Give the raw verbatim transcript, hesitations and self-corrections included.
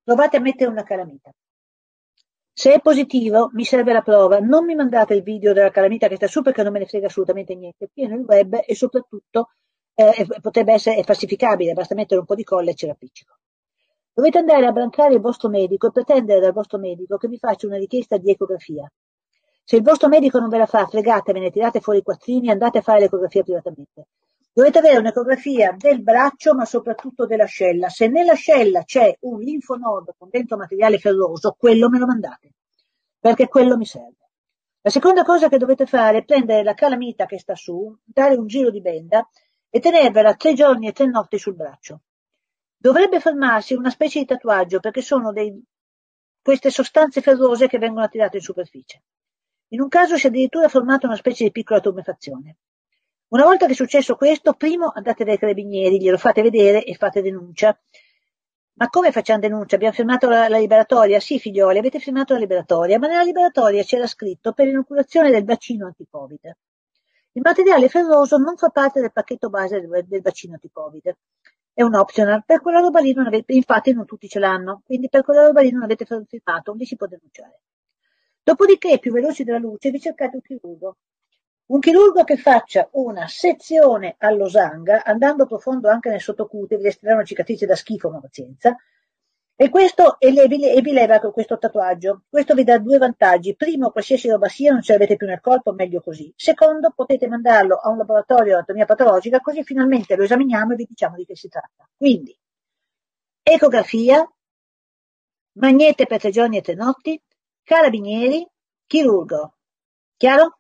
provate a mettere una calamita. Se è positivo, mi serve la prova. Non mi mandate il video della calamita che sta su perché non me ne frega assolutamente niente. È pieno il web e soprattutto eh, potrebbe essere falsificabile, basta mettere un po' di colla e ce l'appiccico. Dovete andare a brancare il vostro medico e pretendere dal vostro medico che vi faccia una richiesta di ecografia. Se il vostro medico non ve la fa, fregatevene, tirate fuori i quattrini e andate a fare l'ecografia privatamente. Dovete avere un'ecografia del braccio, ma soprattutto dell'ascella. Se nell'ascella c'è un linfonodo con dentro materiale ferroso, quello me lo mandate, perché quello mi serve. La seconda cosa che dovete fare è prendere la calamita che sta su, dare un giro di benda e tenervela tre giorni e tre notti sul braccio. Dovrebbe formarsi una specie di tatuaggio, perché sono dei, queste sostanze ferrose che vengono attirate in superficie. In un caso si è addirittura formata una specie di piccola tumefazione. Una volta che è successo questo, primo andate dai carabinieri, glielo fate vedere e fate denuncia. Ma come facciamo denuncia? Abbiamo firmato la, la liberatoria? Sì, figlioli, avete firmato la liberatoria, ma nella liberatoria c'era scritto per l'inoculazione del vaccino anti-Covid. Il materiale ferroso non fa parte del pacchetto base del, del vaccino anti-Covid. È un optional, per quella roba lì non avete, infatti non tutti ce l'hanno, quindi per quella roba lì non avete firmato, lì si può denunciare. Dopodiché, più veloci della luce, vi cercate un chirurgo. Un chirurgo che faccia una sezione a losanga, andando profondo anche nel sottocute, vi resterà una cicatrice da schifo, ma pazienza, e questo e vi, e vi leva con questo tatuaggio. Questo vi dà due vantaggi. Primo, qualsiasi roba sia, non ce l'avete più nel corpo, meglio così. Secondo, potete mandarlo a un laboratorio di anatomia patologica, così finalmente lo esaminiamo e vi diciamo di che si tratta. Quindi, ecografia, magnete per tre giorni e tre notti, carabinieri, chirurgo. Chiaro?